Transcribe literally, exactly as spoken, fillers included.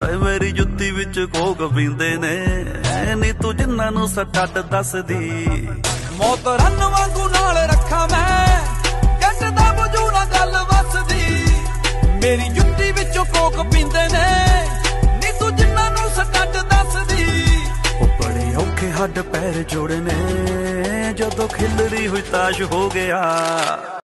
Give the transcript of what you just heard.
मेरी जुत्ती विच कोक पींदे ने नी तू जिन्हां नूं सटट दसदी। मौत रन वांगू नाल रखा मैं जट दा बजू ना गल वसदी। मेरी जुत्ती विच कोक पींदे ने नी तू जिन्हां नूं सटट दसदी। ओ बड़े औखे हड्ड पैर जोड़ने जदों खिलरी हुई ताश हो गया।